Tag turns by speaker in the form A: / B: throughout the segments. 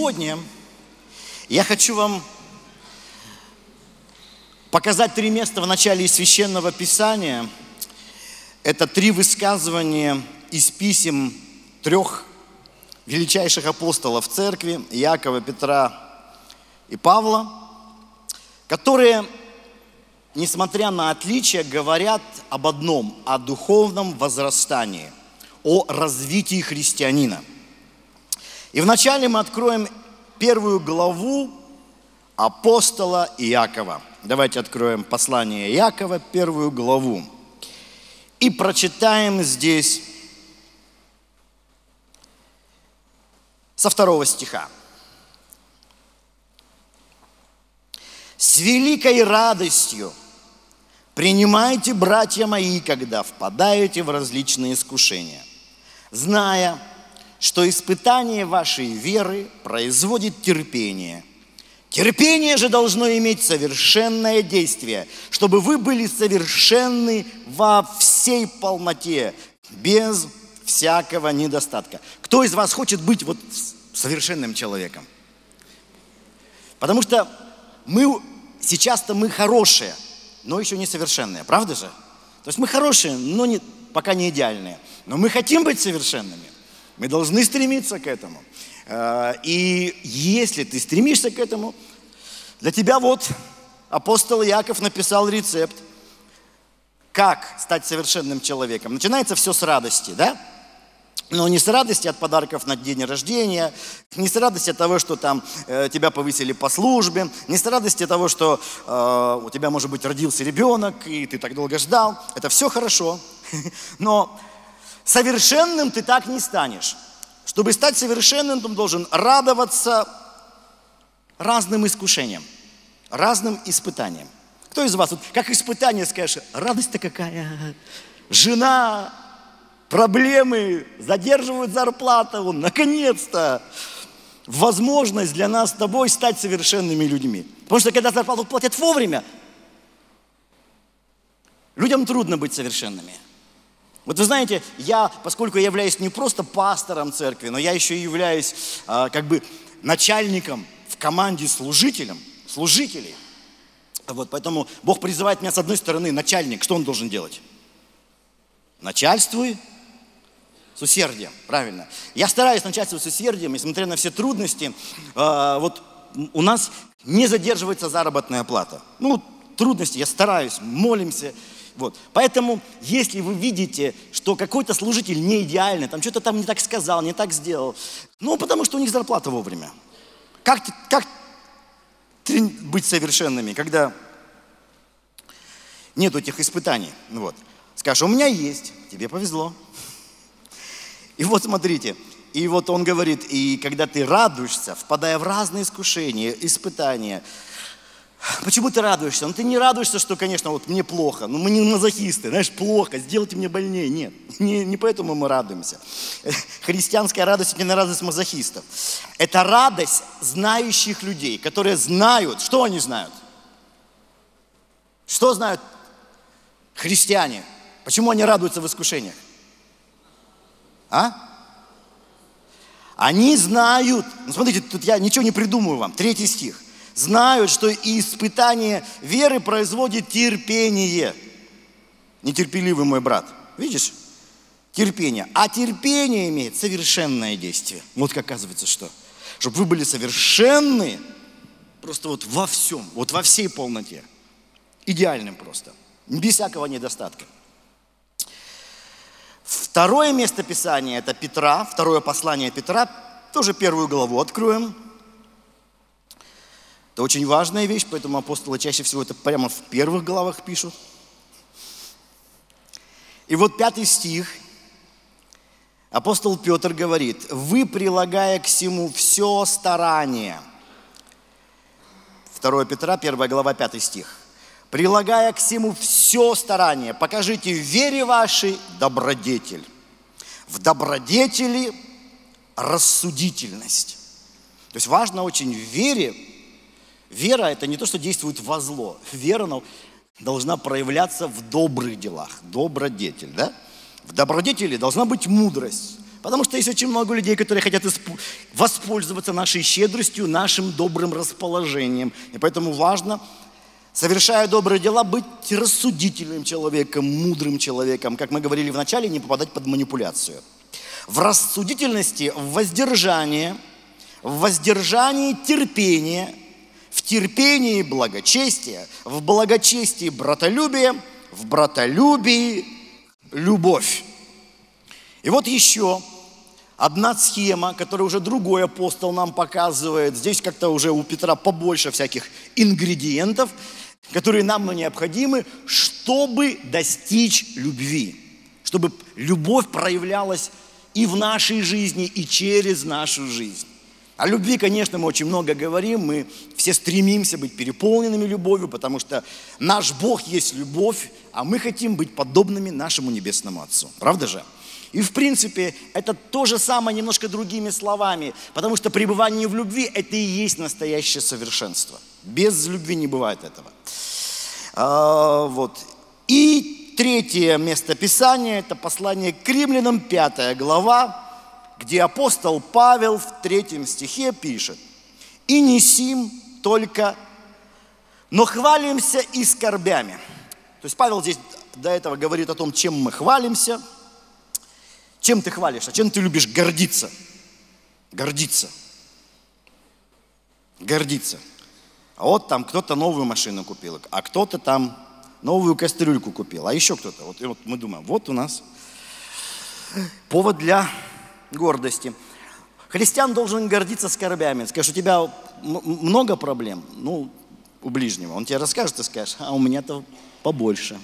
A: сегодня я хочу вам показать 3 места в начале Священного Писания. Это 3 высказывания из писем 3 величайших апостолов церкви, Иакова, Петра и Павла, которые, несмотря на отличия, говорят об одном, о духовном возрастании, о развитии христианина. И вначале мы откроем 1 главу апостола Иакова. Давайте откроем послание Иакова, 1 главу. И прочитаем здесь со 2 стиха. «С великой радостью принимайте, братья мои, когда впадаете в различные искушения, зная, что испытание вашей веры производит терпение. Терпение же должно иметь совершенное действие, чтобы вы были совершенны во всей полноте, без всякого недостатка». Кто из вас хочет быть вот совершенным человеком? Потому что сейчас-то мы хорошие, но еще не совершенные, правда же? То есть мы хорошие, но пока не идеальные. Но мы хотим быть совершенными. Мы должны стремиться к этому. И если ты стремишься к этому, для тебя вот апостол Иаков написал рецепт, как стать совершенным человеком. Начинается все с радости, да? Но не с радости от подарков на день рождения, не с радости от того, что там тебя повысили по службе, не с радости от того, что у тебя, может быть, родился ребенок, и ты так долго ждал. Это все хорошо, но совершенным ты так не станешь. Чтобы стать совершенным, ты должен радоваться разным искушениям, разным испытаниям. Кто из вас, вот, как испытание, скажешь, радость-то какая, жена, проблемы, задерживают зарплату, наконец-то возможность для нас с тобой стать совершенными людьми. Потому что когда зарплату платят вовремя, людям трудно быть совершенными. Вот вы знаете, поскольку я являюсь не просто пастором церкви, но я еще и являюсь начальником в команде служителей. Вот, поэтому Бог призывает меня с одной стороны, начальник, что он должен делать? Начальствуй с усердием, правильно. Я стараюсь начальствовать с усердием, несмотря на все трудности. Вот у нас не задерживается заработная плата. Трудности, я стараюсь, молимся. Вот. Поэтому, если вы видите, что какой-то служитель не идеальный, там что-то там не так сказал, не так сделал, потому что у них зарплата вовремя. Как быть совершенными, когда нет этих испытаний? Вот. Скажешь, у меня есть, тебе повезло. И вот смотрите, и вот он говорит, и когда ты радуешься, впадая в разные искушения, испытания, почему ты радуешься? Ты не радуешься, что, конечно, вот мне плохо, мы не мазохисты, знаешь, плохо, сделайте мне больнее. Нет, не поэтому мы радуемся. Христианская радость – это не радость мазохистов. Это радость знающих людей, которые знают, что они знают? Что знают христиане? Почему они радуются в искушениях? Они знают, смотрите, тут я ничего не придумываю вам, 3 стих. Знают, что испытание веры производит терпение. Нетерпеливый мой брат. Видишь? Терпение. А терпение имеет совершенное действие. Вот как оказывается, что. Чтобы вы были совершенны просто вот во всем, вот во всей полноте. Идеальным просто. Без всякого недостатка. 2 место Писания – это Петра, 2 послание Петра, тоже 1 главу откроем. Это очень важная вещь, поэтому апостолы чаще всего это прямо в первых главах пишут. И вот 5 стих, апостол Петр говорит, «Вы, прилагая к сему все старание». 2 Петра, 1 глава, 5 стих. «Прилагая к сему все старание, покажите в вере вашей добродетель, в добродетели рассудительность». То есть важно очень в вере. Вера – это не то, что действует во зло. Вера должна проявляться в добрых делах. Добродетель, да? В добродетели должна быть мудрость. Потому что есть очень много людей, которые хотят воспользоваться нашей щедростью, нашим добрым расположением. И поэтому важно, совершая добрые дела, быть рассудительным человеком, мудрым человеком. Как мы говорили в начале, не попадать под манипуляцию. В рассудительности, в воздержании терпение, в терпении благочестие, в благочестии братолюбие, в братолюбии любовь. И вот еще одна схема, которую уже другой апостол нам показывает. Здесь как-то уже у Петра побольше всяких ингредиентов, которые нам необходимы, чтобы достичь любви. Чтобы любовь проявлялась и в нашей жизни, и через нашу жизнь. О любви, конечно, мы очень много говорим, мы все стремимся быть переполненными любовью, потому что наш Бог есть любовь, а мы хотим быть подобными нашему Небесному Отцу. Правда же? И в принципе, это то же самое, немножко другими словами, потому что пребывание в любви – это и есть настоящее совершенство. Без любви не бывает этого. Вот. И третье место Писания – это послание к Римлянам, 5 глава, где апостол Павел в 3 стихе пишет: «И не сим только, но хвалимся и скорбями». То есть Павел здесь до этого говорит о том, чем мы хвалимся. Чем ты хвалишься? Чем ты любишь гордиться? Гордиться. Гордиться. А вот там кто-то новую машину купил, а кто-то там новую кастрюльку купил, а еще кто-то. Вот, и вот мы думаем, вот у нас повод для гордости. Христиан должен гордиться скорбями. Скажешь, у тебя много проблем? Ну, у ближнего. Он тебе расскажет, ты скажешь, а у меня-то побольше.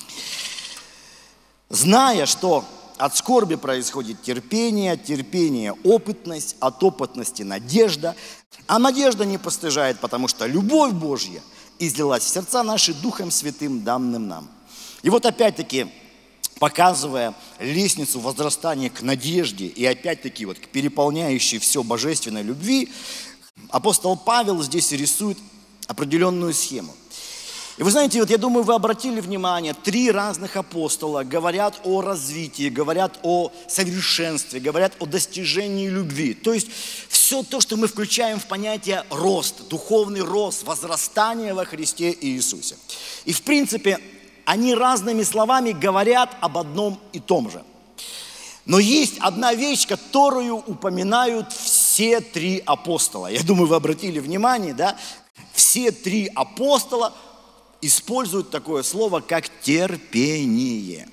A: Зная, что от скорби происходит терпение, от терпения опытность, от опытности надежда. А надежда не постыжает, потому что любовь Божья излилась в сердца наши Духом Святым, данным нам. И вот опять-таки, показывая лестницу возрастания к надежде и опять-таки вот к переполняющей все божественной любви, апостол Павел здесь рисует определенную схему. И вы знаете, вот я думаю, вы обратили внимание, 3 разных апостола говорят о развитии, говорят о совершенстве, говорят о достижении любви. То есть все то, что мы включаем в понятие рост, духовный рост, возрастание во Христе Иисусе. И в принципе, они разными словами говорят об одном и том же. Но есть одна вещь, которую упоминают все 3 апостола. Я думаю, вы обратили внимание, да? Все 3 апостола используют такое слово, как терпение.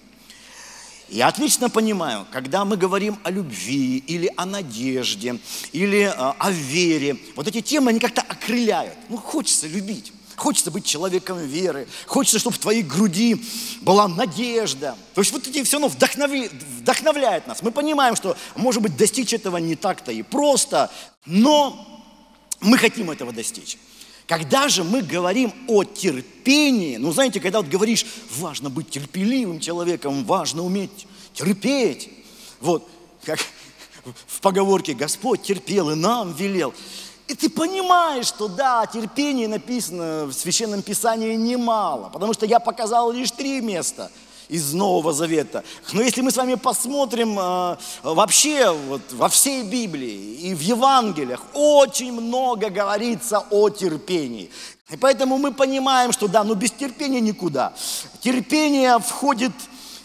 A: Я отлично понимаю, когда мы говорим о любви, или о надежде, или о вере, вот эти темы, они как-то окрыляют. Ну, хочется любить, хочется быть человеком веры, хочется, чтобы в твоей груди была надежда. То есть вот эти все равно вдохновляет нас. Мы понимаем, что, может быть, достичь этого не так-то и просто, но мы хотим этого достичь. Когда же мы говорим о терпении, ну, знаете, когда вот говоришь, важно быть терпеливым человеком, важно уметь терпеть. Вот, как в поговорке «Господь терпел и нам велел». И ты понимаешь, что да, терпение написано в Священном Писании немало, потому что я показал лишь 3 места из Нового Завета. Но если мы с вами посмотрим вообще вот, во всей Библии и в Евангелиях, очень много говорится о терпении. И поэтому мы понимаем, что да, но без терпения никуда. Терпение входит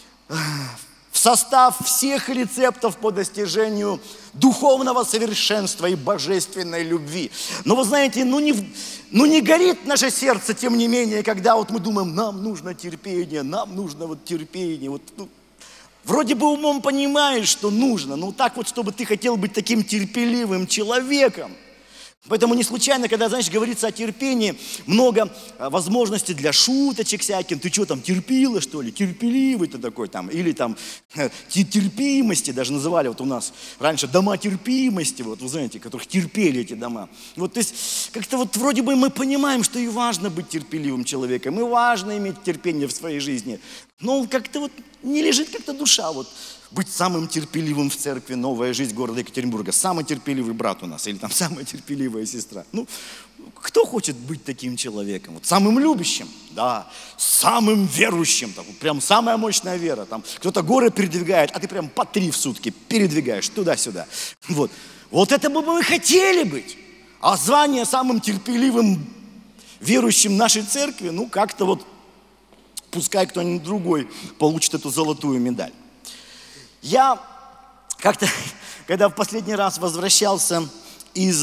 A: в состав всех рецептов по достижению духовного совершенства и божественной любви. Но вы знаете, ну не горит наше сердце, тем не менее, когда вот мы думаем, нам нужно терпение, нам нужно вот терпение. Вот, ну, вроде бы умом понимаешь, что нужно, но так вот, чтобы ты хотел быть таким терпеливым человеком. Поэтому не случайно, когда, знаешь, говорится о терпении, много возможностей для шуточек всяких. Ты что там, терпила, что ли? Терпеливый ты такой там. Или там терпимости даже называли вот у нас раньше дома терпимости, вот вы знаете, которых терпели эти дома. Вот то есть как-то вот вроде бы мы понимаем, что и важно быть терпеливым человеком, и важно иметь терпение в своей жизни. Но как-то вот не лежит как-то душа вот быть самым терпеливым в церкви «Новая жизнь» города Екатеринбурга. Самый терпеливый брат у нас или там самая терпеливая сестра. Ну, Кто хочет быть таким человеком? Вот самым любящим, да, самым верующим, там, прям самая мощная вера. Там, кто-то горы передвигает, а ты прям по 3 в сутки передвигаешь туда-сюда. Вот это бы мы хотели быть. А звание самым терпеливым верующим нашей церкви, ну как-то вот пускай кто-нибудь другой получит эту золотую медаль. Я как-то, когда в последний раз возвращался из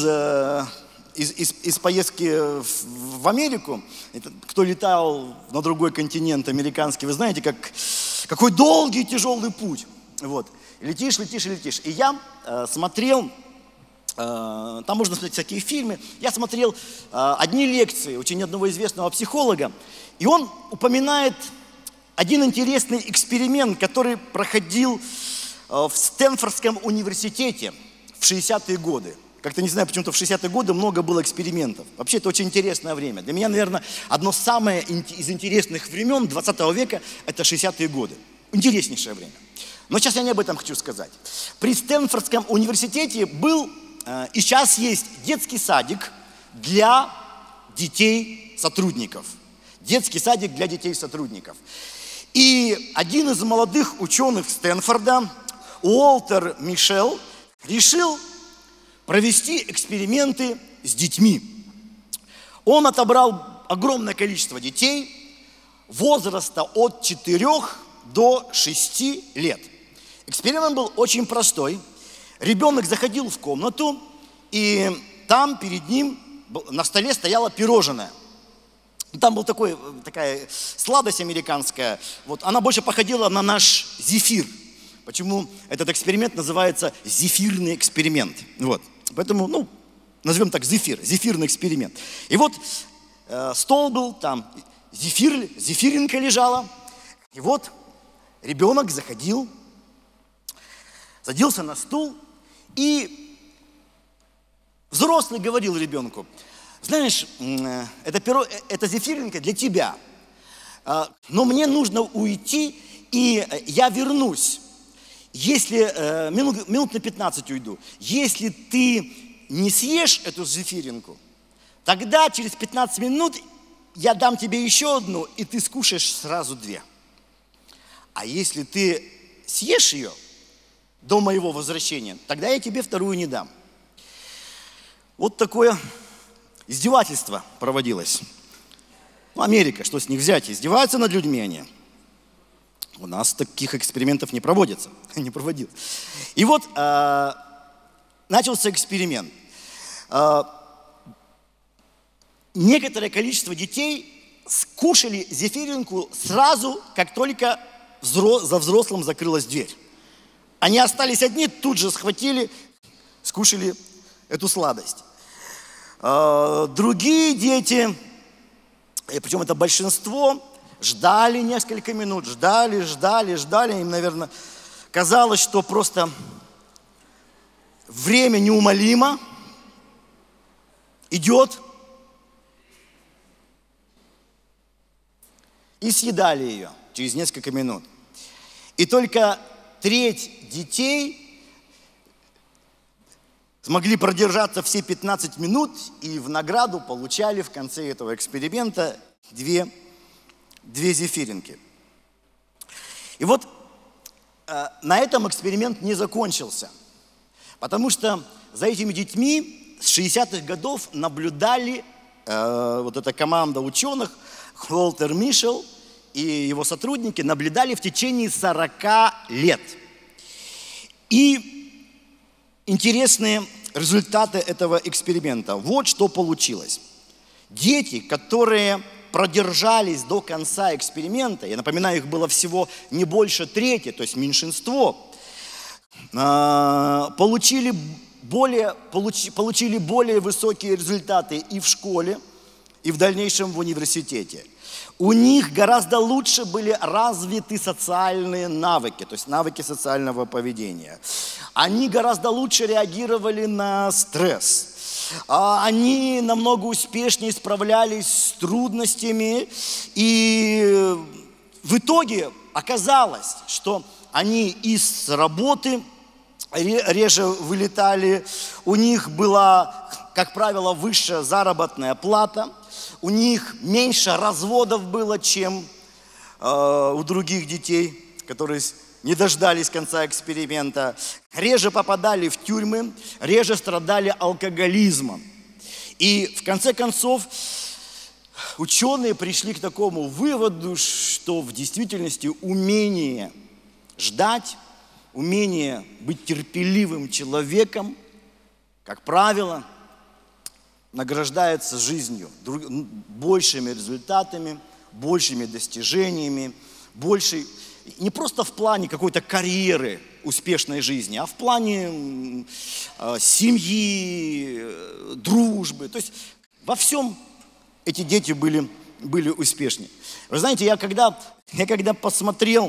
A: поездки в Америку, кто летал на другой континент американский, вы знаете, какой долгий тяжелый путь. Вот. Летишь. И я смотрел, там можно смотреть всякие фильмы, я смотрел одни лекции очень одного известного психолога, и он упоминает один интересный эксперимент, который проходил в Стэнфордском университете в 60-е годы. Как-то не знаю, почему-то в 60-е годы много было экспериментов. Вообще, это очень интересное время. Для меня, наверное, одно самое из интересных времен 20 века – это 60-е годы. Интереснейшее время. Но сейчас я не об этом хочу сказать. При Стэнфордском университете был и сейчас есть детский садик для детей-сотрудников. Детский садик для детей-сотрудников. И один из молодых ученых Стэнфорда, Уолтер Мишел, решил провести эксперименты с детьми. Он отобрал огромное количество детей возраста от 4 до 6 лет. Эксперимент был очень простой. Ребенок заходил в комнату, и там перед ним на столе стояло пирожное. Там была такая сладость американская. Вот, она больше походила на наш зефир. Почему этот эксперимент называется зефирный эксперимент? Вот. Поэтому, назовем так зефирный эксперимент. И вот стол был, там зефиринка лежала. И вот ребенок садился на стул, и взрослый говорил ребенку: знаешь, эта зефиринка для тебя, но мне нужно уйти, и я вернусь. Если минут на 15 уйду, если ты не съешь эту зефиринку, тогда через 15 минут я дам тебе еще одну, и ты скушаешь сразу 2. А если ты съешь ее до моего возвращения, тогда я тебе вторую не дам. Вот такое издевательство проводилось. Америка, что с них взять? Издеваются над людьми они. У нас таких экспериментов не проводится. Не проводил. И вот начался эксперимент. Некоторое количество детей скушали зефиринку сразу, как только за взрослым закрылась дверь. Они остались одни, тут же схватили, скушали эту сладость. Другие дети, причем это большинство, ждали несколько минут, ждали. Им, наверное, казалось, что просто время неумолимо идет. И съедали ее через несколько минут. И только треть детей смогли продержаться все 15 минут и в награду получали в конце этого эксперимента 2 зефиринки. И вот на этом эксперимент не закончился, потому что за этими детьми с 60-х годов наблюдали вот эта команда ученых, Уолтер Мишел и его сотрудники наблюдали в течение 40 лет. И интересные результаты этого эксперимента. Вот что получилось. Дети, которые продержались до конца эксперимента, я напоминаю, их было всего не больше трети, то есть меньшинство, получили более высокие результаты и в школе, и в дальнейшем в университете. У них гораздо лучше были развиты социальные навыки, то есть навыки социального поведения. Они гораздо лучше реагировали на стресс. Они намного успешнее справлялись с трудностями. И в итоге оказалось, что они из работы реже вылетали, у них была, как правило, высшая заработная плата, у них меньше разводов было, чем у других детей, которые не дождались конца эксперимента, реже попадали в тюрьмы, реже страдали алкоголизмом. И в конце концов ученые пришли к такому выводу, что в действительности умение ждать, умение быть терпеливым человеком, как правило, награждается жизнью, большими результатами, большими достижениями, большей, не просто в плане какой-то карьеры, успешной жизни, а в плане семьи, дружбы. То есть во всем эти дети были успешнее. Вы знаете, я когда посмотрел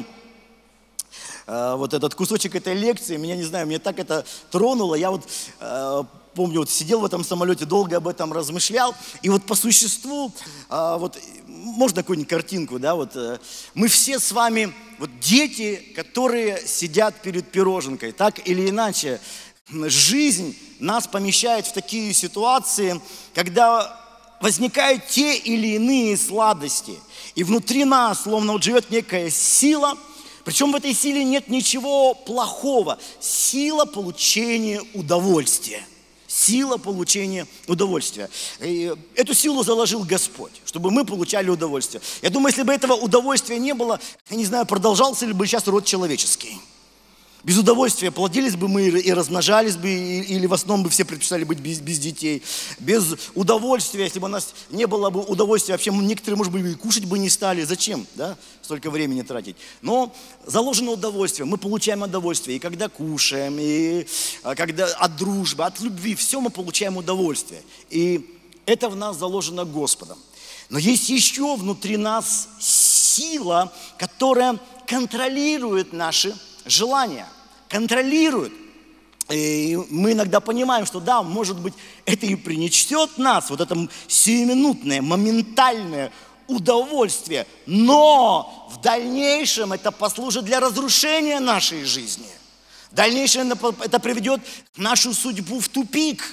A: вот этот кусочек этой лекции, меня, не знаю, меня так это тронуло. Я вот помню, вот сидел в этом самолете, долго об этом размышлял. И вот по существу, вот можно какую-нибудь картинку, да, вот мы все с вами, вот дети, которые сидят перед пироженкой, так или иначе, жизнь нас помещает в такие ситуации, когда возникают те или иные сладости. И внутри нас словно вот живет некая сила, причем в этой силе нет ничего плохого. Сила получения удовольствия. Сила получения удовольствия. И эту силу заложил Господь, чтобы мы получали удовольствие. Я думаю, если бы этого удовольствия не было, я не знаю, продолжался ли бы сейчас род человеческий. Без удовольствия плодились бы мы и размножались бы, или в основном бы все предпочитали быть без детей. Без удовольствия, если бы у нас не было бы удовольствия, вообще некоторые, может быть, и кушать бы не стали. Зачем, да, столько времени тратить? Но заложено удовольствие, мы получаем удовольствие. И когда кушаем, и когда от дружбы, от любви, все мы получаем удовольствие. И это в нас заложено Господом. Но есть еще внутри нас сила, которая контролирует наши желания, контролирует. И мы иногда понимаем, что да, может быть, это и принесет нас, вот это сиюминутное, моментальное удовольствие, но в дальнейшем это послужит для разрушения нашей жизни. В дальнейшем это приведет нашу судьбу в тупик.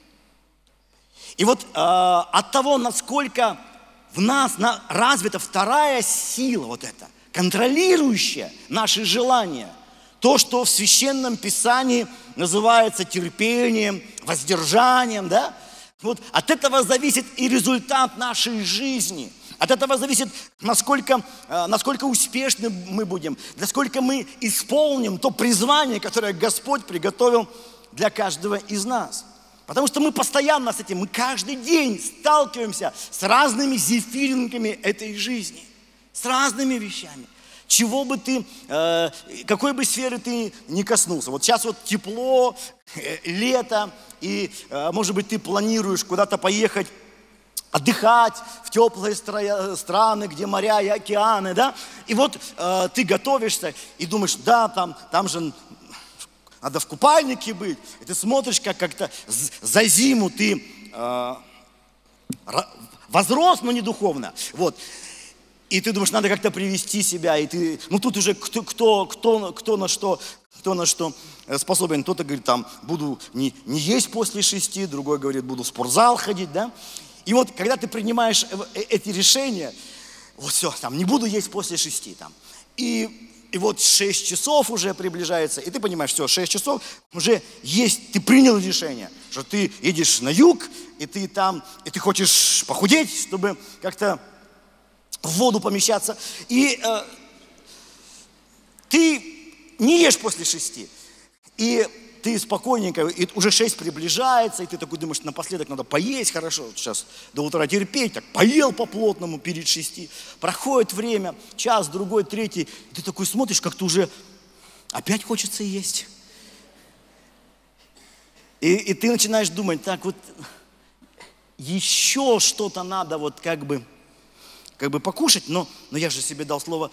A: И вот от того, насколько в нас развита вторая сила, вот эта, контролирующая наши желания, то, что в Священном Писании называется терпением, воздержанием, да? Вот от этого зависит и результат нашей жизни. От этого зависит, насколько успешны мы будем, насколько мы исполним то призвание, которое Господь приготовил для каждого из нас. Потому что мы постоянно с этим, мы каждый день сталкиваемся с разными зефиринками этой жизни, с разными вещами. Чего бы ты, какой бы сферы ты ни коснулся. Вот сейчас вот тепло, лето, и, может быть, ты планируешь куда-то поехать, отдыхать в теплые страны, где моря и океаны, да? И вот ты готовишься и думаешь, да, там же надо в купальнике быть. И ты смотришь, как-то за зиму ты возрос, но не духовно. Вот. И ты думаешь, надо как-то привести себя, и ты, ну тут уже кто на что способен. Кто-то говорит, там, буду не есть после 6, другой говорит, буду в спортзал ходить, да. И вот, когда ты принимаешь эти решения, вот все, там, не буду есть после 6, там. И вот 6 часов уже приближается, и ты понимаешь, все, 6 часов уже есть, ты принял решение, что ты едешь на юг, и ты там, и ты хочешь похудеть, чтобы как-то в воду помещаться, и ты не ешь после 6, и ты спокойненько, и уже 6 приближается, и ты такой думаешь, напоследок надо поесть хорошо, вот сейчас до утра терпеть, так поел по-плотному перед 6, проходит время, час, другой, третий, и ты такой смотришь, как-то уже опять хочется есть. И ты начинаешь думать, так вот еще что-то надо вот как бы покушать, но я же себе дал слово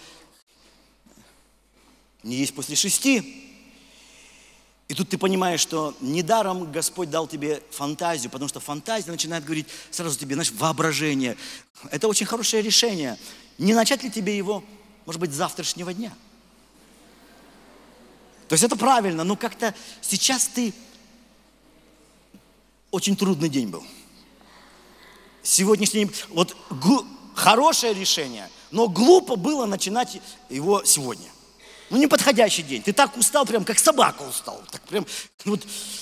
A: не есть после 6. И тут ты понимаешь, что недаром Господь дал тебе фантазию, потому что фантазия начинает говорить сразу тебе, знаешь, воображение. Это очень хорошее решение. Не начать ли тебе его, может быть, с завтрашнего дня? То есть это правильно, но как-то сейчас очень трудный день был. Сегодняшний, вот хорошее решение, но глупо было начинать его сегодня. Ну, неподходящий день. Ты так устал, прям как собака устал. Так прям, вот.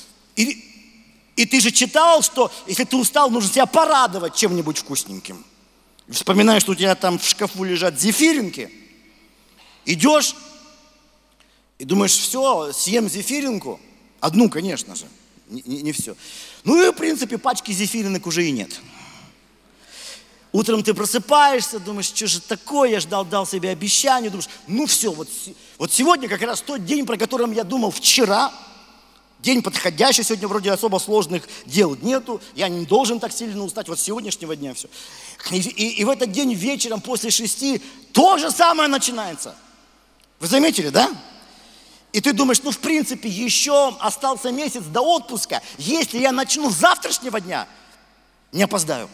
A: И ты же читал, что если ты устал, нужно себя порадовать чем-нибудь вкусненьким. Вспоминаешь, что у тебя там в шкафу лежат зефиринки. Идешь и думаешь, все, съем зефиринку. Одну, конечно же, не все. Ну и, в принципе, пачки зефиринок уже и нет. Утром ты просыпаешься, думаешь, что же такое, я дал себе обещание, думаешь, ну все, вот сегодня как раз тот день, про который я думал вчера, день подходящий, сегодня вроде особо сложных дел нету, я не должен так сильно устать, вот с сегодняшнего дня все. И в этот день вечером после 6 то же самое начинается. Вы заметили, да? И ты думаешь, ну в принципе еще остался месяц до отпуска, если я начну с завтрашнего дня, не опоздаю.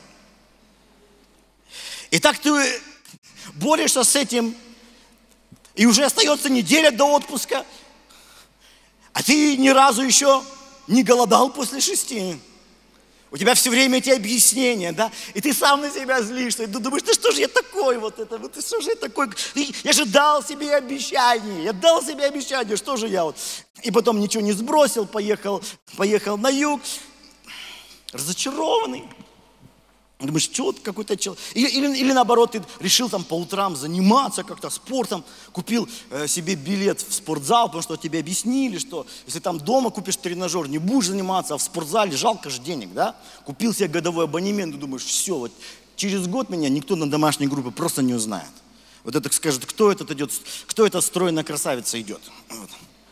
A: И так ты борешься с этим, и уже остается неделя до отпуска, а ты ни разу еще не голодал после 6. У тебя все время эти объяснения, да? И ты сам на себя злишься, и ты думаешь, да что же я такой что же я такой? Я же дал себе обещание, что же я вот? И потом ничего не сбросил, поехал на юг, разочарованный. Думаешь, что вот какой-то человек... Или наоборот, ты решил там по утрам заниматься как-то спортом, купил себе билет в спортзал, потому что тебе объяснили, что если там дома купишь тренажер, не будешь заниматься, а в спортзале жалко же денег, да? Купил себе годовой абонемент, и думаешь, все, вот через год меня никто на домашней группе просто не узнает. Вот это скажет, кто эта стройная красавица идет. Вот.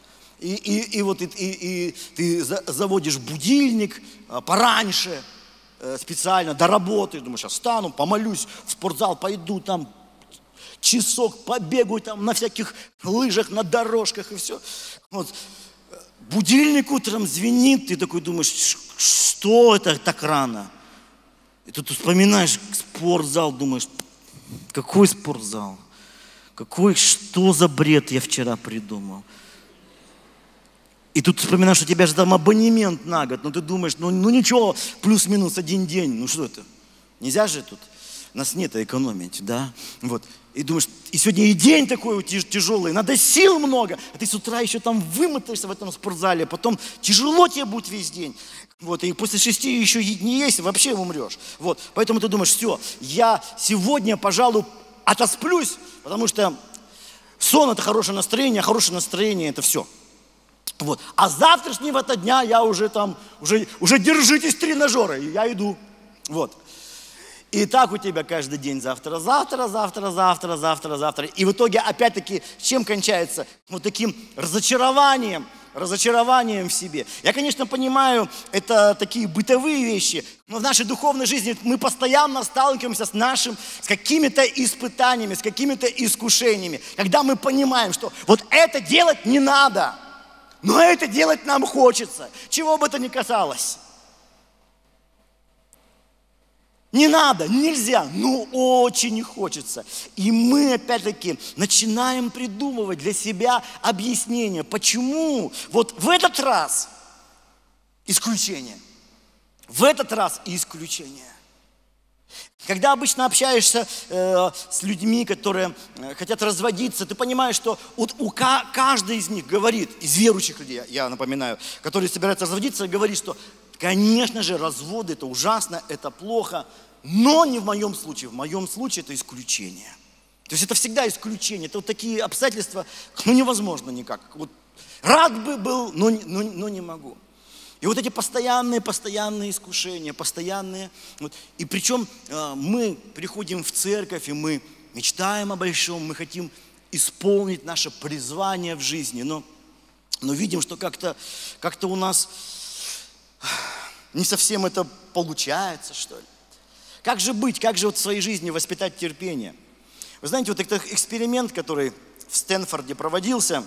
A: И ты заводишь будильник пораньше, специально до работы, думаю, сейчас встану, помолюсь, в спортзал пойду, там часок побегаю, там на всяких лыжах, на дорожках и все. Вот. Будильник утром звенит, ты такой думаешь, что это так рано? И тут вспоминаешь спортзал, думаешь, какой спортзал? Что за бред я вчера придумал? И тут вспоминаешь, что у тебя же там абонемент на год, но ты думаешь, ну ничего, плюс-минус один день, ну что это? Нельзя же тут, нас нет экономить, да? Вот. И думаешь, и сегодня и день такой тяжелый, надо сил много, а ты с утра еще там вымотаешься в этом спортзале, потом тяжело тебе будет весь день. Вот, и после 6 еще не есть, вообще умрешь. Вот, поэтому ты думаешь, все, я сегодня, пожалуй, отосплюсь, потому что сон – это хорошее настроение, а хорошее настроение – это все. Вот. А с завтрашнего дня я уже держитесь тренажера, и я иду. Вот. И так у тебя каждый день завтра. И в итоге опять-таки чем кончается? Вот таким разочарованием в себе. Я, конечно, понимаю, это такие бытовые вещи, но в нашей духовной жизни мы постоянно сталкиваемся с какими-то испытаниями, с какими-то искушениями, когда мы понимаем, что вот это делать не надо. Но это делать нам хочется, чего бы это ни касалось. Не надо, нельзя, но очень хочется. И мы опять-таки начинаем придумывать для себя объяснение, почему вот в этот раз исключение. В этот раз исключение. Когда обычно общаешься с людьми, которые хотят разводиться, ты понимаешь, что каждый из них говорит, из верующих людей, я напоминаю, которые собираются разводиться, говорит, что, конечно же, разводы – это ужасно, это плохо, но не в моем случае. В моем случае это исключение. То есть это всегда исключение. Это вот такие обстоятельства, невозможно никак. Вот рад бы был, но не могу. И вот эти постоянные искушения, постоянные. Вот. И причем мы приходим в церковь, и мы мечтаем о большом, мы хотим исполнить наше призвание в жизни, но видим, что как-то у нас не совсем это получается, что ли. Как же быть, как же вот в своей жизни воспитать терпение? Вы знаете, вот этот эксперимент, который в Стэнфорде проводился,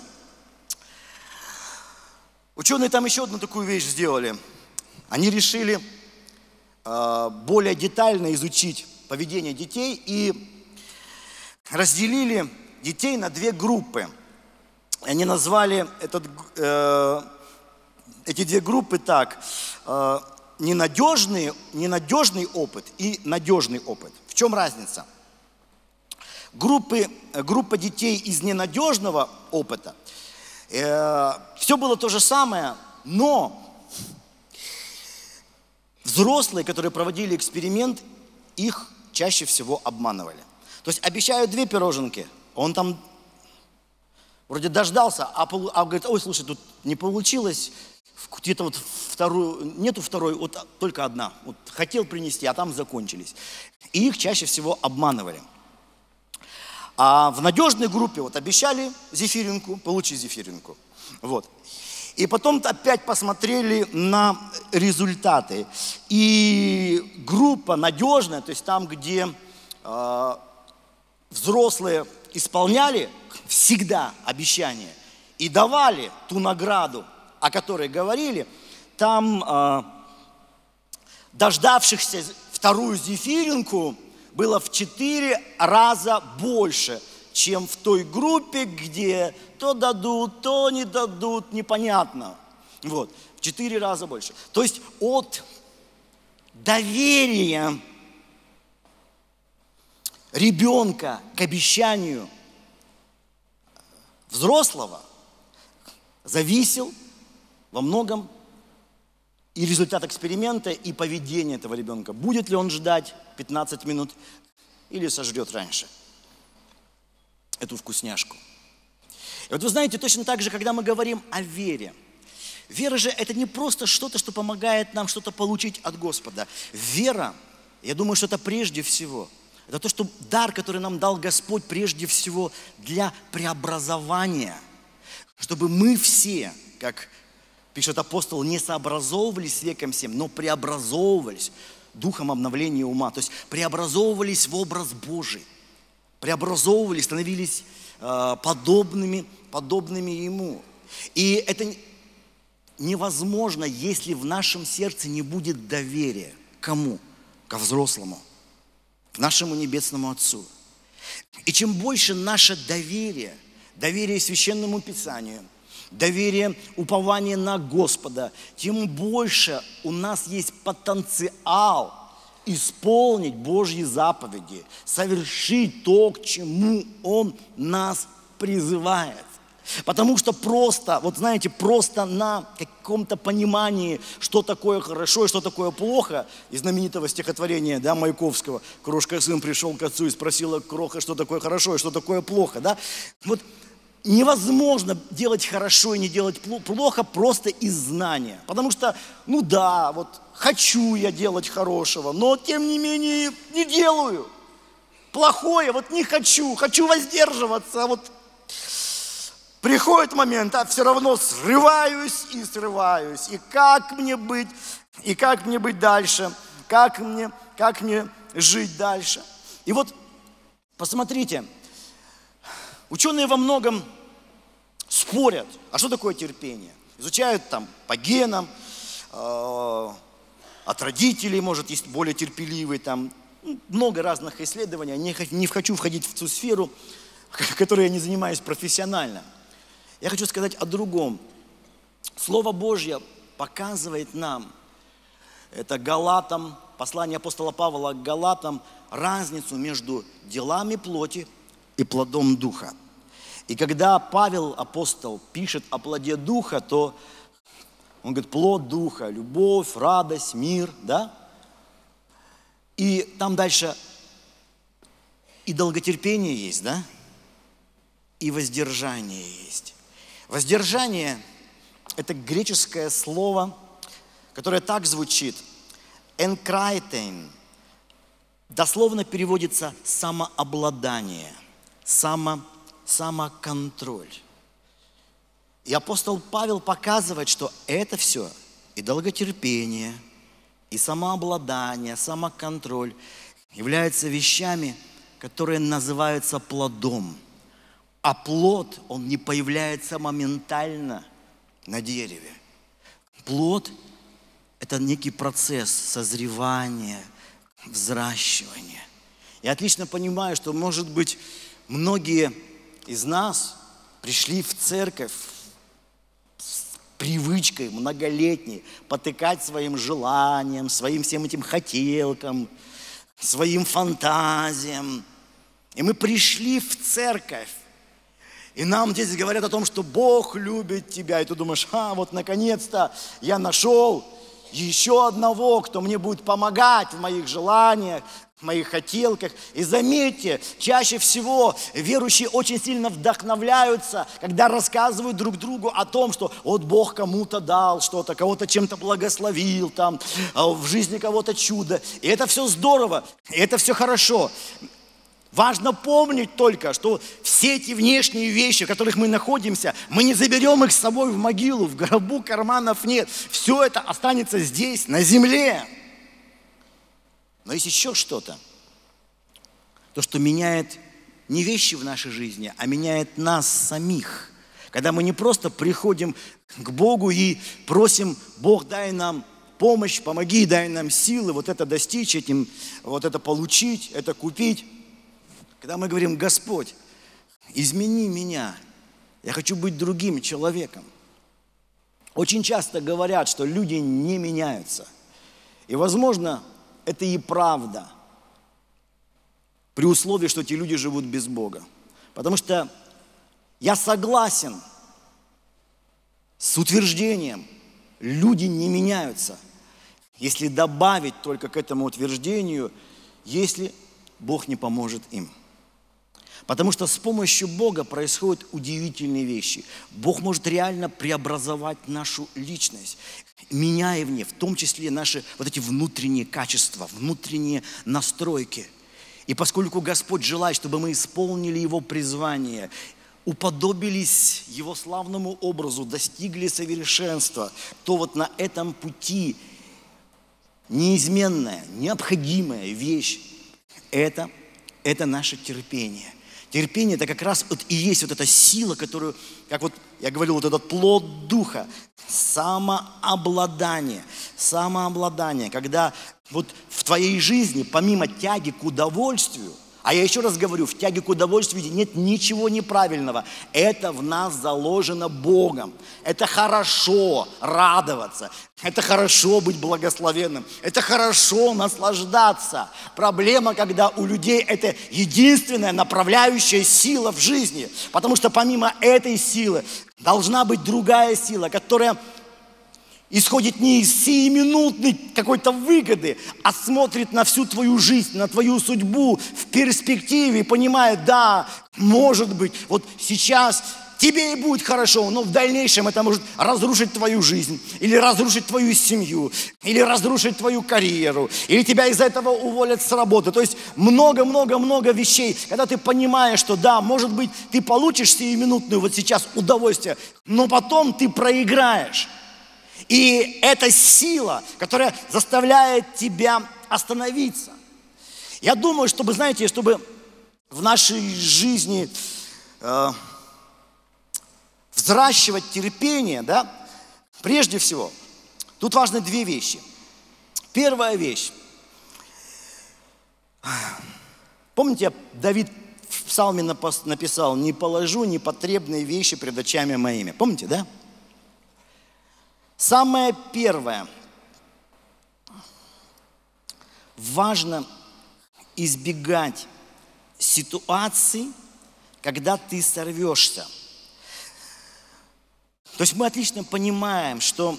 A: ученые там еще одну такую вещь сделали. Они решили более детально изучить поведение детей и разделили детей на 2 группы. они назвали эти две группы так: ненадежный опыт и надежный опыт. В чем разница? Группа детей из ненадежного опыта, все было то же самое, но взрослые, которые проводили эксперимент, их чаще всего обманывали. То есть обещают 2 пироженки, он там вроде дождался, а говорит: ой, слушай, тут не получилось, где-то вот нету второй, вот только одна. Вот хотел принести, а там закончились. И их чаще всего обманывали. А в надежной группе вот обещали зефиринку, получи зефиринку. Вот. И потом опять посмотрели на результаты. И группа надежная, то есть там, где взрослые исполняли всегда обещания и давали ту награду, о которой говорили, там дождавшихся вторую зефиринку было в 4 раза больше, чем в той группе, где то дадут, то не дадут, непонятно. Вот, в 4 раза больше. То есть от доверия ребенка к обещанию взрослого зависел во многом и результат эксперимента, и поведение этого ребенка. Будет ли он ждать 15 минут или сожрет раньше эту вкусняшку. И вот вы знаете, точно так же, когда мы говорим о вере. Вера же это не просто что-то, что помогает нам что-то получить от Господа. Вера, я думаю, что это прежде всего. Это то, что дар, который нам дал Господь прежде всего для преобразования. Чтобы мы все, как пишет апостол, не сообразовывались с веком всем, но преобразовывались духом обновления ума. То есть преобразовывались в образ Божий. Преобразовывались, становились подобными Ему. И это невозможно, если в нашем сердце не будет доверия. Кому? Ко взрослому. К нашему Небесному Отцу. И чем больше наше доверие Священному Писанию, доверие, упование на Господа, тем больше у нас есть потенциал исполнить Божьи заповеди, совершить то, к чему Он нас призывает. Потому что просто, вот знаете, просто на каком-то понимании, что такое хорошо и что такое плохо, из знаменитого стихотворения, да, Маяковского, «Крошка сын пришел к отцу и спросила кроха, что такое хорошо и что такое плохо», да, вот невозможно делать хорошо и не делать плохо просто из знания. Потому что, ну да, вот хочу я делать хорошего, но тем не менее не делаю. Плохое вот не хочу воздерживаться, вот приходит момент, а все равно срываюсь. И как мне быть дальше? Как мне жить дальше? И вот посмотрите, ученые во многом спорят, а что такое терпение? Изучают там по генам, от родителей, может, есть более терпеливые, там много разных исследований. Не хочу входить в ту сферу, которой я не занимаюсь профессионально. Я хочу сказать о другом. Слово Божье показывает нам, это Галатам, послание апостола Павла к Галатам, разницу между делами плоти и плодом Духа. И когда Павел, апостол, пишет о плоде Духа, то он говорит: плод Духа, любовь, радость, мир, да? И там дальше и долготерпение есть, да? И воздержание есть. Воздержание – это греческое слово, которое так звучит: «энкрайтейн». Дословно переводится «самообладание», «самоконтроль». И апостол Павел показывает, что это все и долготерпение, и самообладание, самоконтроль являются вещами, которые называются плодом. А плод, он не появляется моментально на дереве. Плод – это некий процесс созревания, взращивания. Я отлично понимаю, что, может быть, многие из нас пришли в церковь с привычкой многолетней потыкать своим желаниям, своим всем этим хотелкам, своим фантазиям. И мы пришли в церковь, и нам здесь говорят о том, что Бог любит тебя. И ты думаешь, вот наконец-то я нашел еще одного, кто мне будет помогать в моих желаниях, в моих хотелках. И заметьте, чаще всего верующие очень сильно вдохновляются, когда рассказывают друг другу о том, что вот Бог кому-то дал что-то, кого-то чем-то благословил, там, в жизни кого-то чудо. И это все здорово, и это все хорошо. Важно помнить только, что все эти внешние вещи, в которых мы находимся, мы не заберем их с собой в могилу, в гробу карманов нет. Все это останется здесь, на земле. Но есть еще что-то. То, что меняет не вещи в нашей жизни, а меняет нас самих. Когда мы не просто приходим к Богу и просим: Бог, дай нам помощь, помоги, дай нам силы вот это достичь, вот это получить, это купить. Когда мы говорим: Господь, измени меня, я хочу быть другим человеком. Очень часто говорят, что люди не меняются. И, возможно, это и правда, при условии, что эти люди живут без Бога. Потому что я согласен с утверждением: люди не меняются, если добавить только к этому утверждению, если Бог не поможет им. Потому что с помощью Бога происходят удивительные вещи. Бог может реально преобразовать нашу личность, меняя в ней, в том числе наши вот эти внутренние качества, внутренние настройки. И поскольку Господь желает, чтобы мы исполнили Его призвание, уподобились Его славному образу, достигли совершенства, то вот на этом пути неизменная, необходимая вещь – это наше терпение. Терпение – это как раз вот и есть вот эта сила, которую, как вот я говорил, вот этот плод Духа, самообладание, когда вот в твоей жизни, помимо тяги к удовольствию, а я еще раз говорю, в тяге к удовольствию нет ничего неправильного. Это в нас заложено Богом. Это хорошо радоваться. Это хорошо быть благословенным. Это хорошо наслаждаться. Проблема, когда у людей это единственная направляющая сила в жизни. Потому что помимо этой силы должна быть другая сила, которая исходит не из сиюминутной какой-то выгоды, а смотрит на всю твою жизнь, на твою судьбу в перспективе и понимает: да, может быть, вот сейчас тебе и будет хорошо, но в дальнейшем это может разрушить твою жизнь, или разрушить твою семью, или разрушить твою карьеру, или тебя из-за этого уволят с работы. То есть много-много-много вещей, когда ты понимаешь, что да, может быть, ты получишь сиюминутную вот сейчас удовольствие, но потом ты проиграешь. И это сила, которая заставляет тебя остановиться. Я думаю, чтобы в нашей жизни взращивать терпение, да, прежде всего, тут важны две вещи. Первая вещь. Помните, Давид в псалме написал: «Не положу непотребные вещи пред очами моими». Помните, да? Самое первое, важно избегать ситуаций, когда ты сорвешься. То есть мы отлично понимаем, что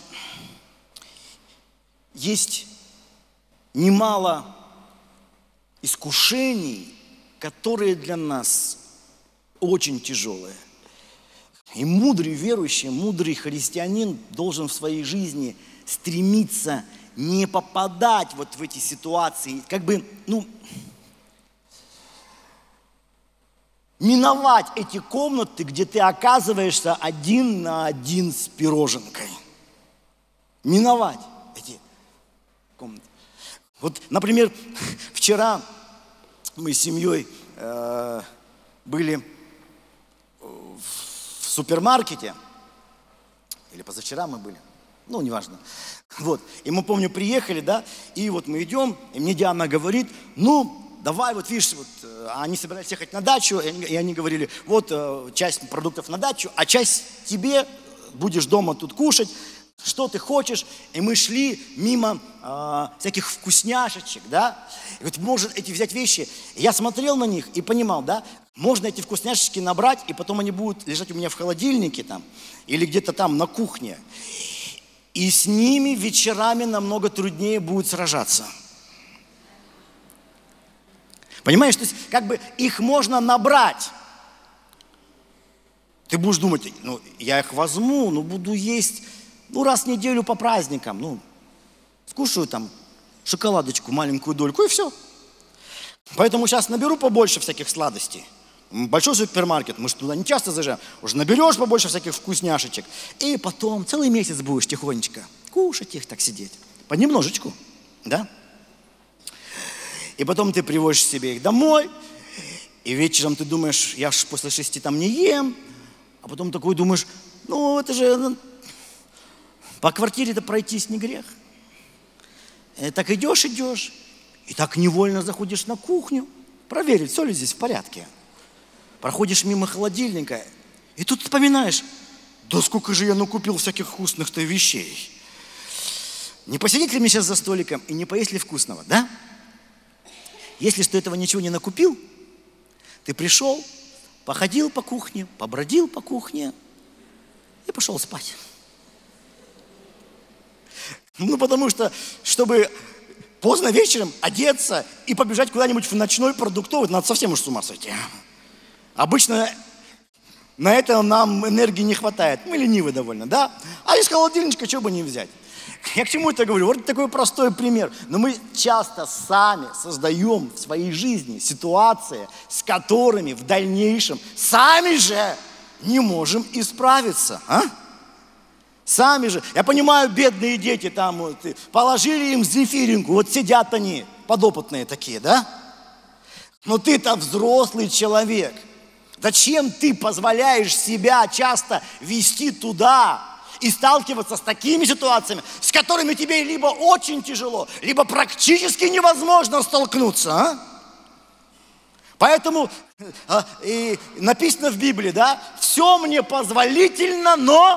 A: есть немало искушений, которые для нас очень тяжелые. И мудрый верующий, мудрый христианин должен в своей жизни стремиться не попадать вот в эти ситуации, миновать эти комнаты, где ты оказываешься один на один с пироженкой. Миновать эти комнаты. Вот, например, вчера мы с семьей были в супермаркете, или позавчера мы были, неважно. Вот, и мы, помню, приехали, да, и вот мы идем, и мне Диана говорит: давай, вот видишь, вот, они собирались ехать на дачу, и они говорили, вот часть продуктов на дачу, а часть тебе, будешь дома тут кушать, что ты хочешь. И мы шли мимо всяких вкусняшечек, да. И вот можно эти взять вещи. И я смотрел на них и понимал, да, можно эти вкусняшечки набрать, и потом они будут лежать у меня в холодильнике там, или где-то там на кухне. И с ними вечерами намного труднее будет сражаться. Понимаешь, то есть как бы их можно набрать. Ты будешь думать, ну, я их возьму, ну, буду есть, ну, раз в неделю по праздникам, ну, скушаю там шоколадочку, маленькую дольку, и все. Поэтому сейчас наберу побольше всяких сладостей. Большой супермаркет, мы же туда не часто заезжаем. Уже наберешь побольше всяких вкусняшечек. И потом целый месяц будешь тихонечко кушать их, так сидеть. Понемножечку, да? И потом ты привозишь себе их домой. И вечером ты думаешь, я ж после 6 там не ем. А потом такой думаешь, ну это же по квартире-то пройтись не грех. И так идешь, и так невольно заходишь на кухню, проверить, все ли здесь в порядке. Проходишь мимо холодильника, и тут вспоминаешь, да сколько же я накупил всяких вкусных-то вещей. Не посидеть ли мне сейчас за столиком и не поесть ли вкусного, да? Если что этого ничего не накупил, ты пришел, походил по кухне, побродил по кухне и пошел спать. Ну, потому что, чтобы поздно вечером одеться и побежать куда-нибудь в ночной продуктовый, надо совсем уж с ума сойти. Обычно на это нам энергии не хватает. Мы ленивы довольно, да? А из холодильничка чего бы не взять? Я к чему это говорю? Вот такой простой пример. Но мы часто сами создаем в своей жизни ситуации, с которыми в дальнейшем сами же не можем исправиться. Сами же. Я понимаю, бедные дети там, вот, положили им зефиринку, вот сидят они, подопытные такие, да? Но ты-то взрослый человек. Зачем ты позволяешь себя часто вести туда и сталкиваться с такими ситуациями, с которыми тебе либо очень тяжело, либо практически невозможно столкнуться, Поэтому и написано в Библии, да, все мне позволительно, но,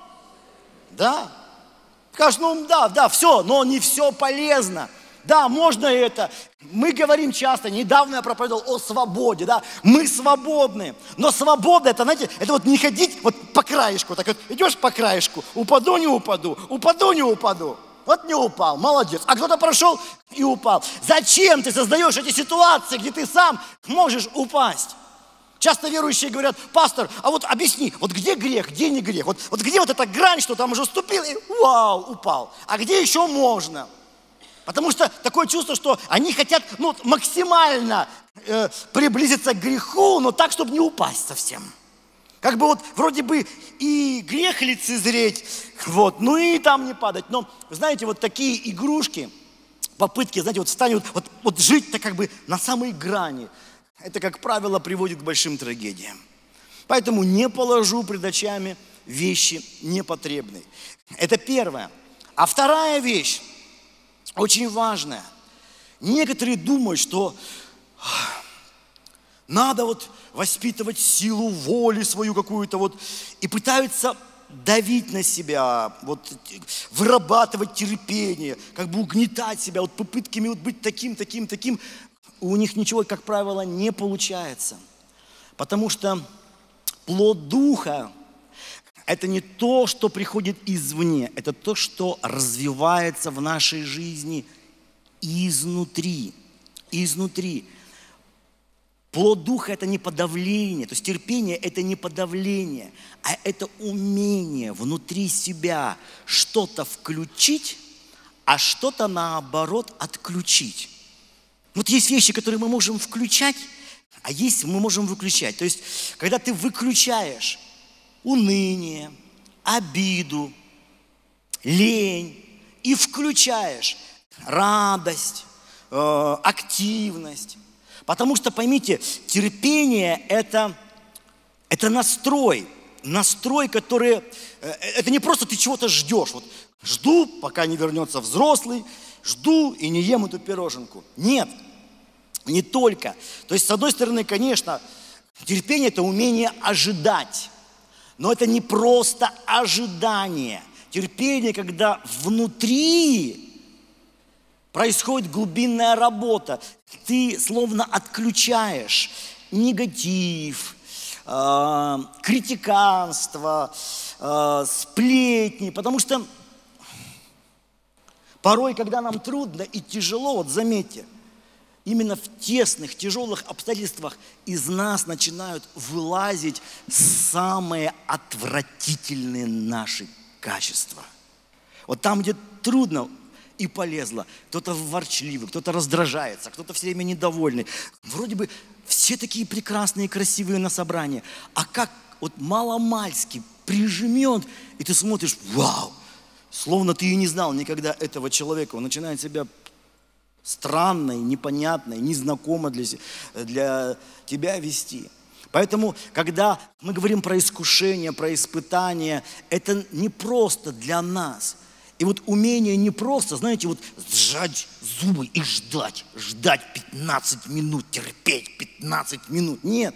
A: да, скажешь, ну да, все, но не все полезно. Да, можно это. Мы говорим часто, недавно я проповедовал о свободе, да, мы свободны. Но свобода, это, знаете, это вот не ходить вот по краешку, так вот идешь по краешку, упаду, не упаду, упаду, не упаду. Вот не упал, молодец. А кто-то прошел и упал. Зачем ты создаешь эти ситуации, где ты сам можешь упасть? Часто верующие говорят, пастор, а вот объясни, вот где грех, где не грех? Вот где вот эта грань, что там уже ступил и вау, упал. А где еще можно? Потому что такое чувство, что они хотят максимально приблизиться к греху, но так, чтобы не упасть совсем. Как бы вот вроде бы и грех лицезреть, вот, ну и там не падать. Но, знаете, вот такие игрушки, попытки, знаете, вот встань, вот жить-то как бы на самой грани, это, как правило, приводит к большим трагедиям. Поэтому не положу пред очами вещи непотребные. Это первое. А вторая вещь, очень важная. Некоторые думают, что надо вот воспитывать силу воли свою какую-то вот и пытаются давить на себя, вот вырабатывать терпение, как бы угнетать себя вот попытками вот быть таким. У них ничего, как правило, не получается. Потому что плод Духа – это не то, что приходит извне, это то, что развивается в нашей жизни изнутри. Плод Духа – это не подавление, то есть терпение – это не подавление, а это умение внутри себя что-то включить, а что-то наоборот отключить. Вот есть вещи, которые мы можем включать, а есть мы можем выключать. То есть, когда ты выключаешь уныние, обиду, лень и включаешь радость, активность. Потому что, поймите, терпение – это настрой, который… Это не просто ты чего-то ждешь. Вот жду, пока не вернется взрослый, жду и не ем эту пироженку. Нет. Не только. То есть, с одной стороны, конечно, терпение – это умение ожидать. Но это не просто ожидание. Терпение, когда внутри происходит глубинная работа. Ты словно отключаешь негатив, критиканство, сплетни. Потому что порой, когда нам трудно и тяжело, вот заметьте, именно в тесных, тяжелых обстоятельствах из нас начинают вылазить самые отвратительные наши качества. Вот там, где трудно, и полезло. Кто-то ворчливый, кто-то раздражается, кто-то все время недовольный. Вроде бы все такие прекрасные, красивые на собрании. А как вот маломальски прижмет, и ты смотришь, вау, словно ты и не знал никогда этого человека. Он начинает себя странной, непонятной, незнакомо для тебя вести. Поэтому, когда мы говорим про искушение, про испытание, это не просто для нас. И вот умение не просто, знаете, вот сжать зубы и ждать 15 минут, терпеть 15 минут. Нет.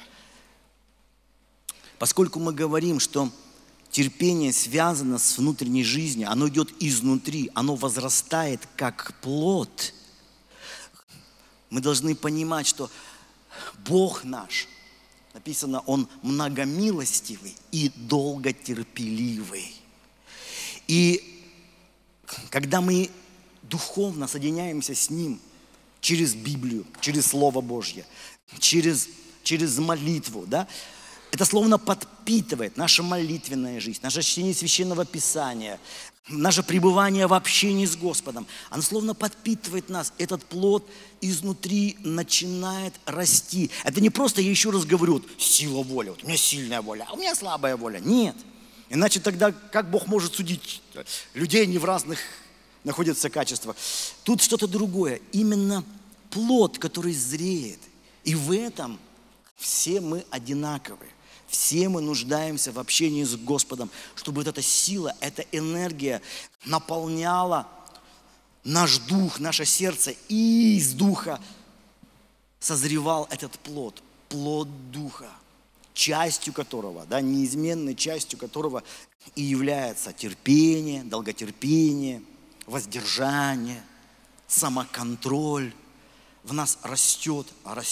A: Поскольку мы говорим, что терпение связано с внутренней жизнью, оно идет изнутри, оно возрастает как плод. Мы должны понимать, что Бог наш, написано, Он многомилостивый и долготерпеливый. И когда мы духовно соединяемся с Ним через Библию, через Слово Божье, через молитву, да, это словно подпитывает наша молитвенная жизнь, наше чтение Священного Писания, наше пребывание в общении с Господом. Оно словно подпитывает нас. Этот плод изнутри начинает расти. Это не просто, я еще раз говорю, вот, сила воли. Вот у меня сильная воля, а у меня слабая воля. Нет. Иначе тогда как Бог может судить людей, не в разных находятся качествах? Тут что-то другое. Именно плод, который зреет. И в этом все мы одинаковы. Все мы нуждаемся в общении с Господом, чтобы вот эта сила, эта энергия наполняла наш дух, наше сердце, и из духа созревал этот плод, плод духа, частью которого, да, неизменной частью которого и является терпение, долготерпение, воздержание, самоконтроль. В нас растет,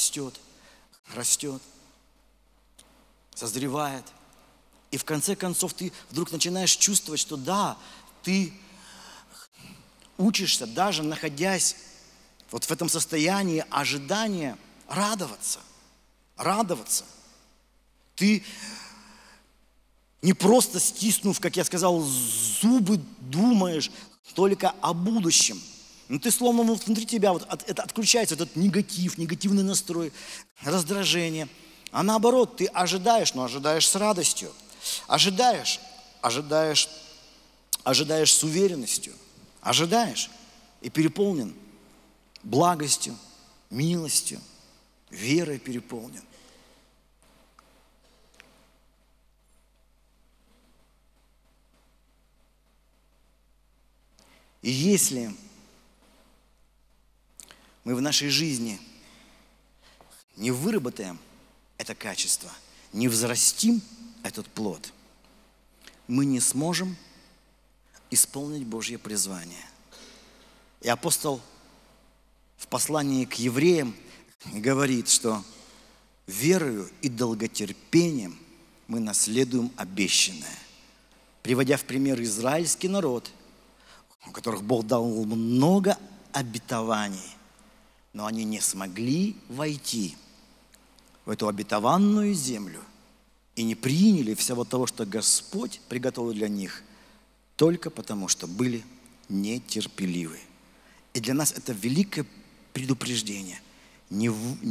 A: созревает. И в конце концов ты вдруг начинаешь чувствовать, что да, ты учишься, даже находясь вот в этом состоянии ожидания, радоваться. Ты не просто стиснув, как я сказал, зубы, думаешь только о будущем. Но ты словно внутри тебя вот это отключается, этот негатив, негативный настрой, раздражение. А наоборот, ты ожидаешь, но ожидаешь с радостью. Ожидаешь с уверенностью. Ожидаешь и переполнен благостью, милостью, верой переполнен. И если мы в нашей жизни не выработаем это качество, не взрастим этот плод, мы не сможем исполнить Божье призвание. И апостол в послании к евреям говорит, что верою и долготерпением мы наследуем обещанное, приводя в пример израильский народ, у которых Бог дал много обетований, но они не смогли войти в эту обетованную землю и не приняли всего того, что Господь приготовил для них, только потому, что были нетерпеливы. И для нас это великое предупреждение. Не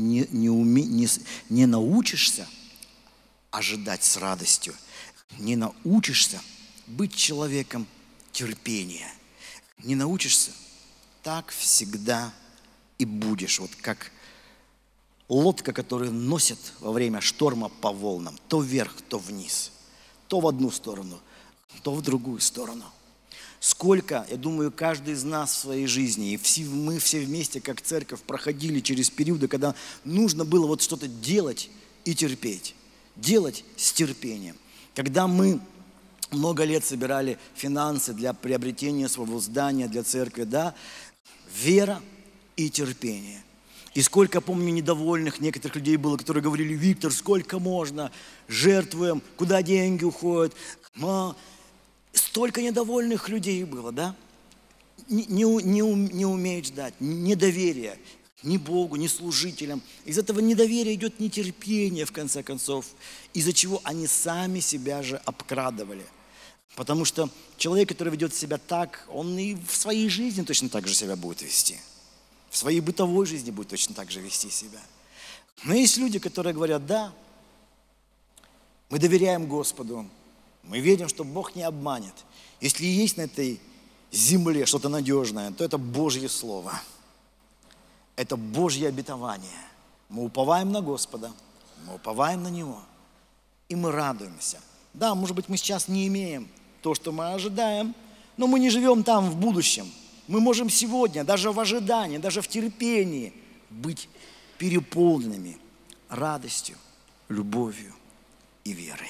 A: научишься ожидать с радостью, не научишься быть человеком терпения, не научишься, так всегда и будешь, вот как лодка, которую носит во время шторма по волнам, то вверх, то вниз, то в одну сторону, то в другую сторону. Сколько, я думаю, каждый из нас в своей жизни, и мы все вместе, как церковь, проходили через периоды, когда нужно было вот что-то делать и терпеть. Делать с терпением. Когда мы много лет собирали финансы для приобретения своего здания, для церкви, да, вера и терпение. И сколько, помню, недовольных некоторых людей было, которые говорили: Виктор, сколько можно, жертвуем, куда деньги уходят. Столько недовольных людей было, да? Не умеют ждать, недоверие ни Богу, ни служителям. Из этого недоверия идет нетерпение, в конце концов, из-за чего они сами себя же обкрадывали. Потому что человек, который ведет себя так, он и в своей жизни точно так же себя будет вести. В своей бытовой жизни будет точно так же вести себя. Но есть люди, которые говорят: да, мы доверяем Господу, мы верим, что Бог не обманет. Если есть на этой земле что-то надежное, то это Божье Слово. Это Божье обетование. Мы уповаем на Господа, мы уповаем на Него, и мы радуемся. Да, может быть, мы сейчас не имеем то, что мы ожидаем, но мы не живем там в будущем. Мы можем сегодня, даже в ожидании, даже в терпении, быть переполненными радостью, любовью и верой.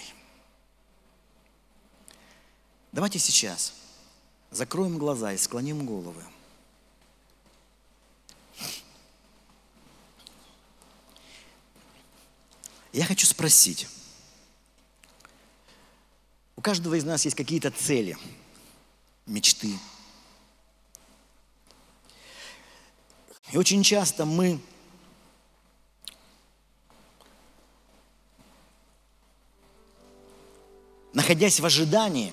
A: Давайте сейчас закроем глаза и склоним головы. Я хочу спросить. У каждого из нас есть какие-то цели, мечты. И очень часто мы находясь в ожидании,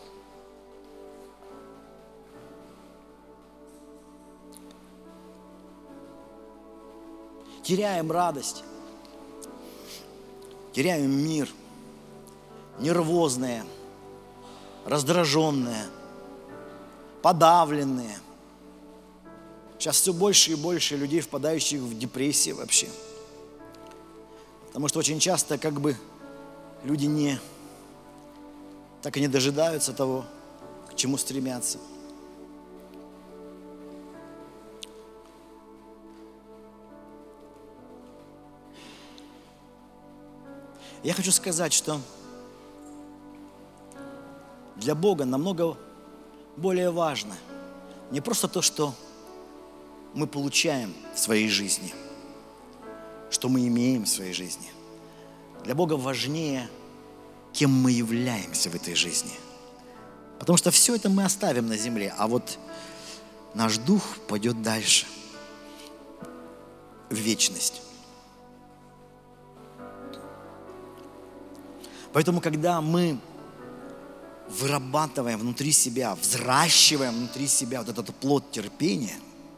A: теряем радость, теряем мир, нервозные, раздраженные, подавленные. Сейчас все больше и больше людей, впадающих в депрессию вообще. Потому что очень часто как бы люди так и не дожидаются того, к чему стремятся. Я хочу сказать, что для Бога намного более важно не просто то, что мы получаем в своей жизни, что мы имеем в своей жизни. Для Бога важнее, кем мы являемся в этой жизни. Потому что все это мы оставим на земле, а вот наш дух пойдет дальше, в вечность. Поэтому, когда мы вырабатываем внутри себя, взращиваем внутри себя вот этот плод терпения,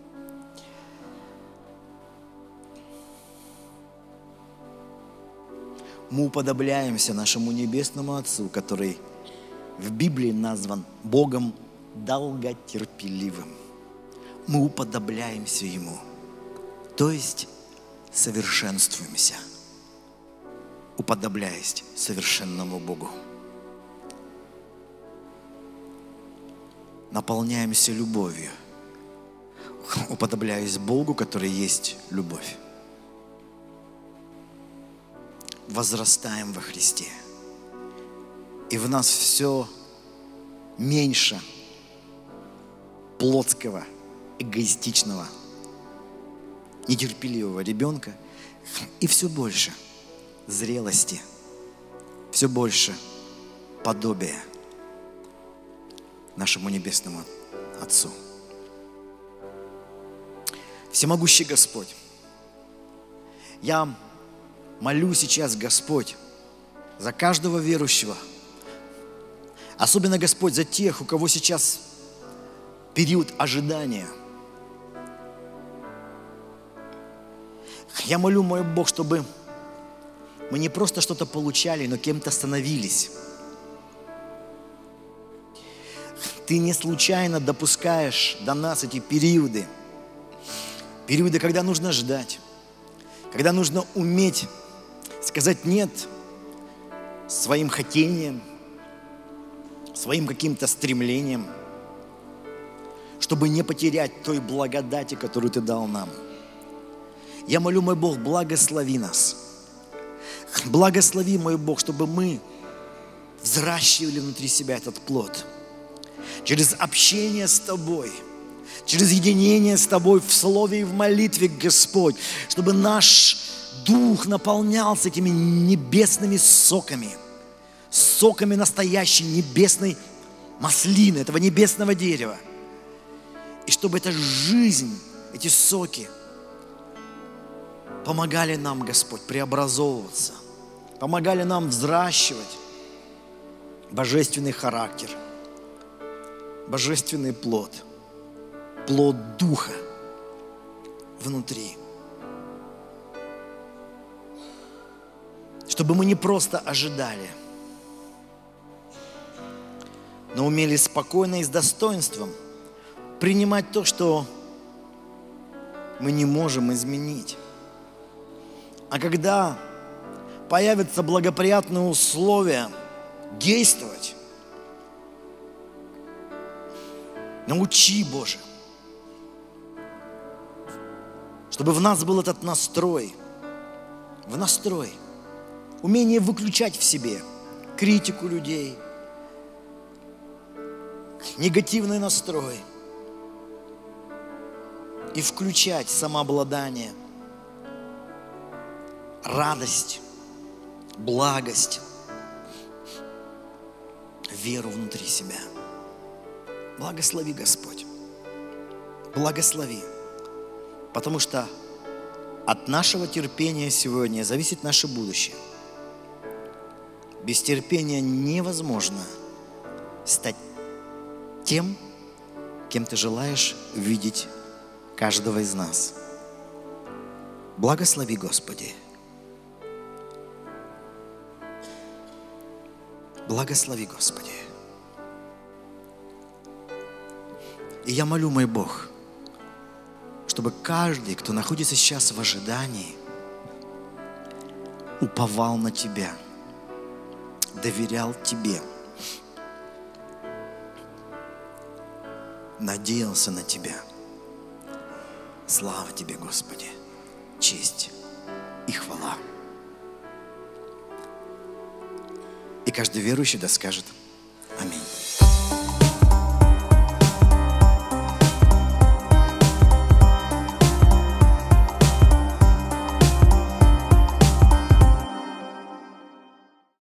A: мы уподобляемся нашему Небесному Отцу, который в Библии назван Богом долготерпеливым. Мы уподобляемся Ему, то есть совершенствуемся, уподобляясь совершенному Богу. Наполняемся любовью, уподобляясь Богу, который есть любовь. Возрастаем во Христе. И в нас все меньше плотского, эгоистичного, нетерпеливого ребенка, и все больше зрелости, все больше подобия нашему Небесному Отцу. Всемогущий Господь, я молю сейчас, Господь, за каждого верующего, особенно, Господь, за тех, у кого сейчас период ожидания. Я молю, мой Бог, чтобы мы не просто что-то получали, но кем-то становились. Ты не случайно допускаешь до нас эти периоды, когда нужно ждать, когда нужно уметь сказать «нет» своим хотениям, своим каким-то стремлениям, чтобы не потерять той благодати, которую Ты дал нам. Я молю, мой Бог, благослови нас. Благослови, мой Бог, чтобы мы взращивали внутри себя этот плод. Через общение с Тобой, через единение с Тобой в слове и в молитве, Господь, чтобы наш дух наполнялся этими небесными соками, соками настоящей небесной маслины, этого небесного дерева. И чтобы эта жизнь, эти соки помогали нам, Господь, преобразовываться, помогали нам взращивать божественный характер, божественный плод, плод Духа внутри. Чтобы мы не просто ожидали, но умели спокойно и с достоинством принимать то, что мы не можем изменить. А когда появятся благоприятные условия действовать, научи, Боже, чтобы в нас был этот настрой, умение выключать в себе критику людей, негативный настрой и включать самообладание, радость, благость, веру внутри себя. Благослови, Господь, благослови, потому что от нашего терпения сегодня зависит наше будущее. Без терпения невозможно стать тем, кем Ты желаешь видеть каждого из нас. Благослови, Господи. Благослови, Господи. И я молю, мой Бог, чтобы каждый, кто находится сейчас в ожидании, уповал на Тебя, доверял Тебе, надеялся на Тебя. Слава Тебе, Господи, честь и хвала. И каждый верующий да скажет